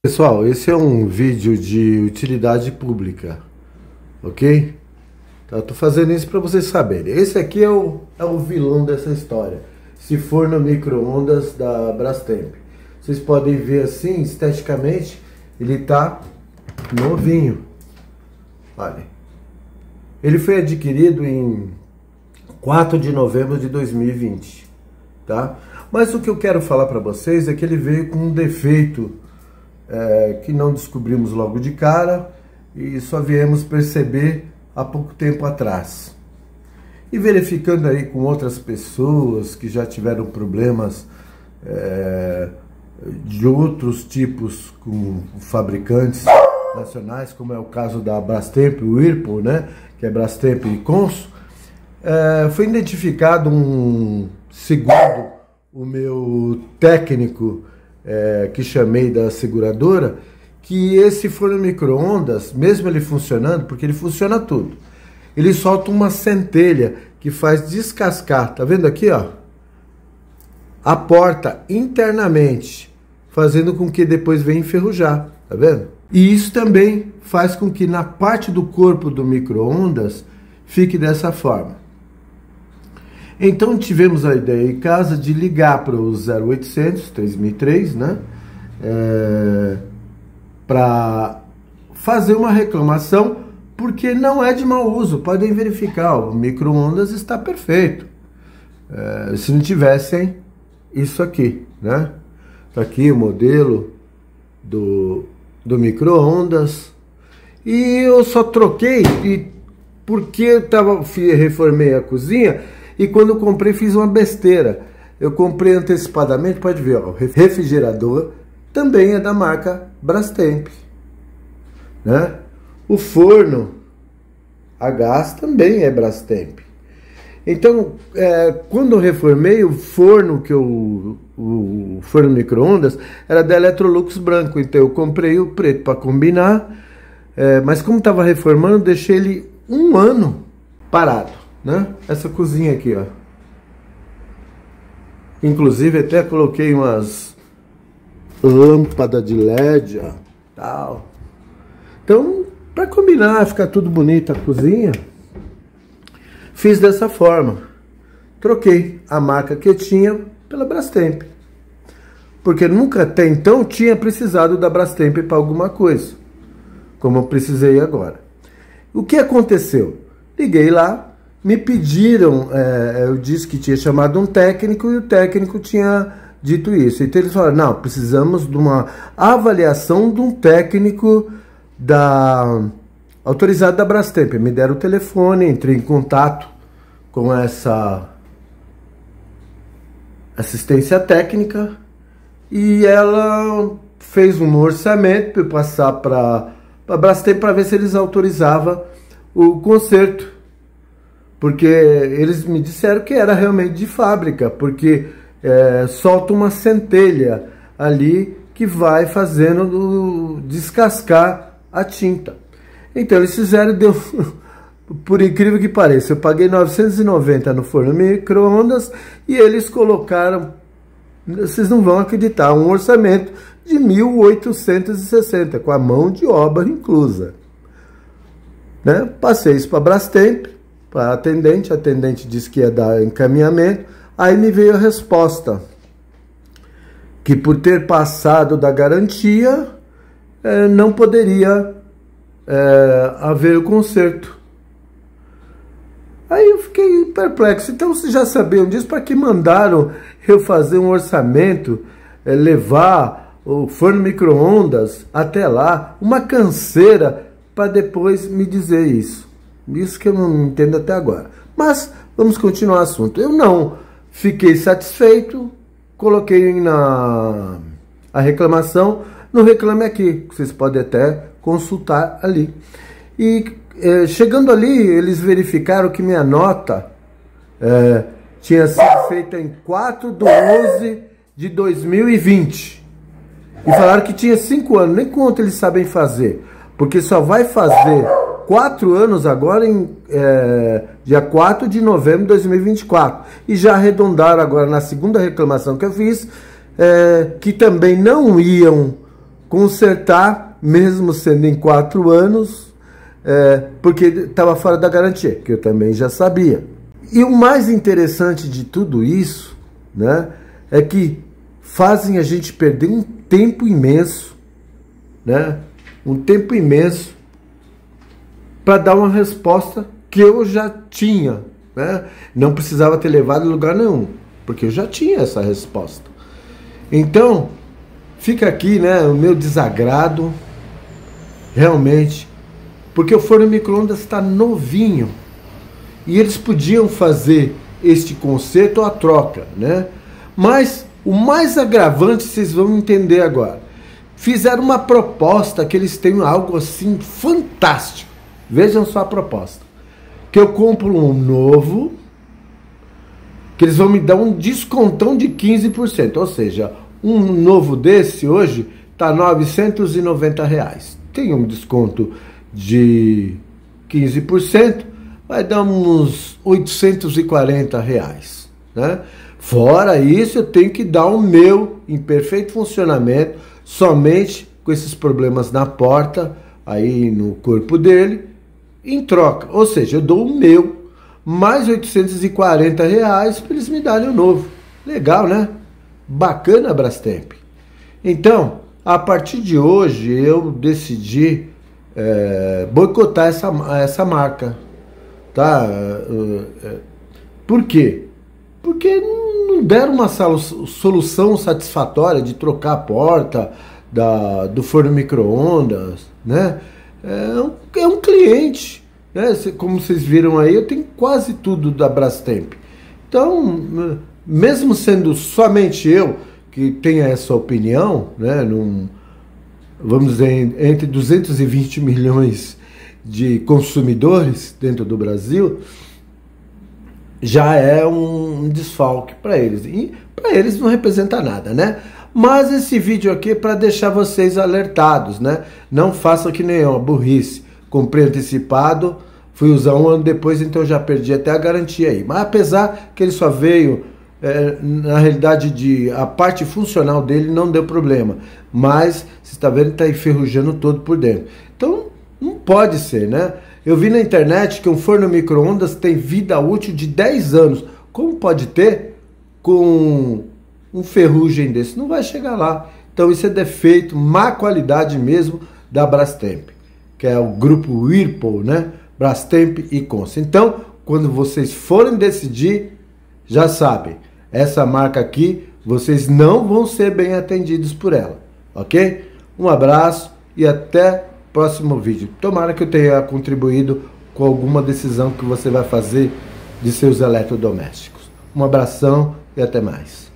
Pessoal, esse é um vídeo de utilidade pública, ok? Então, eu tô fazendo isso para vocês saberem. Esse aqui é o vilão dessa história. Se for no micro-ondas da Brastemp. Vocês podem ver assim, esteticamente, ele tá novinho. Olha. Ele foi adquirido em 4 de novembro de 2020, tá? Mas o que eu quero falar para vocês é que ele veio com um defeito que não descobrimos logo de cara e só viemos perceber há pouco tempo atrás. E verificando aí com outras pessoas que já tiveram problemas de outros tipos com fabricantes nacionais, como é o caso da Brastemp, o Whirlpool, né, que é Brastemp e Consul, foi identificado segundo o meu técnico que chamei da seguradora, que esse forno micro-ondas, mesmo ele funcionando, porque ele funciona tudo, ele solta uma centelha que faz descascar, tá vendo aqui, ó, a porta internamente, fazendo com que depois venha enferrujar, tá vendo? E isso também faz com que na parte do corpo do micro-ondas fique dessa forma. Então tivemos a ideia em casa de ligar para o 0800 3003, né? Para fazer uma reclamação, porque não é de mau uso. Podem verificar, o micro-ondas está perfeito. Se não tivessem isso aqui, né? Tá aqui o modelo do micro-ondas. E eu só troquei porque eu reformei a cozinha. E quando eu comprei, fiz uma besteira. Eu comprei antecipadamente, pode ver, ó, o refrigerador também é da marca Brastemp, né? O forno a gás também é Brastemp. Então, quando eu reformei o forno, o forno micro-ondas, era da Electrolux branco. Então eu comprei o preto para combinar, mas como estava reformando, deixei ele 1 ano parado. Né? Essa cozinha aqui, ó. Inclusive até coloquei umas lâmpadas de LED, ó, tal. Então, para combinar, ficar tudo bonito a cozinha, fiz dessa forma. Troquei a marca que eu tinha pela Brastemp, porque nunca até então tinha precisado da Brastemp para alguma coisa, como eu precisei agora. O que aconteceu? Liguei lá. Me pediram, eu disse que tinha chamado um técnico e o técnico tinha dito isso. Então eles falaram, não, precisamos de uma avaliação de um técnico autorizado da Brastemp. Me deram o telefone, entrei em contato com essa assistência técnica e ela fez um orçamento para eu passar para a Brastemp para ver se eles autorizavam o conserto. Porque eles me disseram que era realmente de fábrica, porque solta uma centelha ali que vai fazendo descascar a tinta. Então eles fizeram, por incrível que pareça, eu paguei 990 no forno micro-ondas e eles colocaram, vocês não vão acreditar, um orçamento de 1.860, com a mão de obra inclusa. Né? Passei isso para a Brastemp, para a atendente disse que ia dar encaminhamento, aí me veio a resposta, que por ter passado da garantia, não poderia haver o conserto. Aí eu fiquei perplexo, então vocês já sabiam disso, para que mandaram eu fazer um orçamento, levar o forno micro-ondas até lá, uma canseira, para depois me dizer isso. Isso que eu não entendo até agora. Mas vamos continuar o assunto. Eu não fiquei satisfeito, coloquei a reclamação no Reclame Aqui. Vocês podem até consultar ali. E chegando ali, eles verificaram que minha nota tinha sido feita em 4/11/2020. E falaram que tinha 5 anos. Nem quanto eles sabem fazer. Porque só vai fazer 4 anos agora, dia 4 de novembro de 2024. E já arredondaram agora na segunda reclamação que eu fiz, que também não iam consertar, mesmo sendo em 4 anos, porque estava fora da garantia, que eu também já sabia. E o mais interessante de tudo isso, né, é que fazem a gente perder um tempo imenso, né, um tempo imenso para dar uma resposta que eu já tinha, né? Não precisava ter levado em lugar nenhum, porque eu já tinha essa resposta. Então, fica aqui, né, o meu desagrado, realmente, porque o forno micro-ondas está novinho e eles podiam fazer este conserto ou a troca, né? Mas o mais agravante, vocês vão entender agora. Fizeram uma proposta que eles têm algo assim fantástico. Vejam só a proposta. Que eu compro um novo, que eles vão me dar um descontão de 15%. Ou seja, um novo desse hoje está R$ 990. Tem um desconto de 15%, vai dar uns R$ 840, né? Fora isso, eu tenho que dar o meu em perfeito funcionamento, somente com esses problemas na porta, aí no corpo dele, em troca. Ou seja, eu dou o meu, mais R$ 840 para eles me darem o novo. Legal, né? Bacana, Brastemp. Então, a partir de hoje, eu decidi boicotar essa marca. Tá? Por quê? Porque não deram uma solução satisfatória de trocar a porta do forno micro-ondas, né? É um cliente, né? Como vocês viram aí, eu tenho quase tudo da Brastemp. Então, mesmo sendo somente eu que tenha essa opinião, né? Vamos dizer, entre 220 milhões de consumidores dentro do Brasil, já é um desfalque para eles. E para eles não representa nada, né? Mas esse vídeo aqui é para deixar vocês alertados, né? Não façam que nem eu, uma burrice. Comprei antecipado, fui usar um ano depois, então já perdi até a garantia aí. Mas apesar que ele só veio, na realidade, a parte funcional dele não deu problema. Mas, você está vendo, está enferrujando todo por dentro. Então, não pode ser, né? Eu vi na internet que um forno micro-ondas tem vida útil de 10 anos. Como pode ter com um ferrugem desse? Não vai chegar lá. Então isso é defeito, má qualidade mesmo da Brastemp, que é o grupo Whirlpool, né? Brastemp e Consa. Então, quando vocês forem decidir, já sabem, essa marca aqui, vocês não vão ser bem atendidos por ela, ok? Um abraço e até próximo vídeo. Tomara que eu tenha contribuído com alguma decisão que você vai fazer de seus eletrodomésticos. Um abração e até mais.